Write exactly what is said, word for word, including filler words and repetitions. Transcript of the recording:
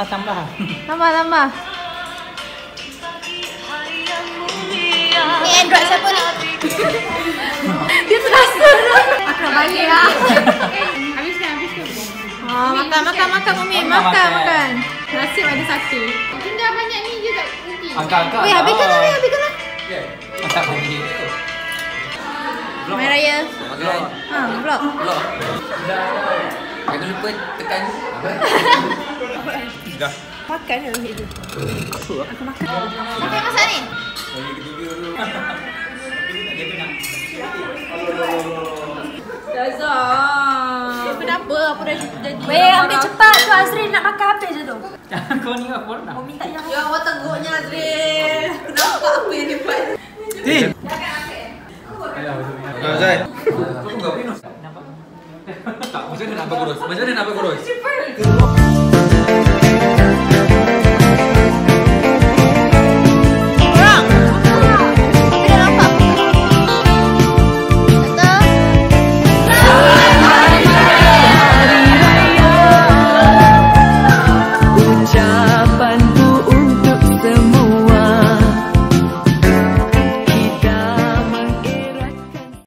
tambah-tambah. Tambah-tambah. Ni Android siapa ni? Dia terasa dah. Aku nak balik lah. Habiskan, habiskan. Oh, makan, makan, makan Umi. Makan, makan. Nasib ada satu. Tinggal banyak ni je kat nanti. Angkat-angkat. Weh, habiskan lah, weh, habiskan lah. Masak lagi. Mai Raya. Vlog. Ha, vlog. Vlog. Jangan lupa tekan. Dah. Makan je Umi tu. Aku makan. Siapa yang masak ni? Lagi ketiga dulu. Dazah. Kenapa? Aku dah jadi. Weh, ambil cepat tu Azrin nak makan habis je tu. Kau ni apa dah? Kau minta yang. Ya Allah teguknya Azrin. Kenapa apa yang dia buat? Tin. Ah, Zai. Kau enggak minus. Nampak? Tak, macam mana nak kurus? Macam mana nak kurus?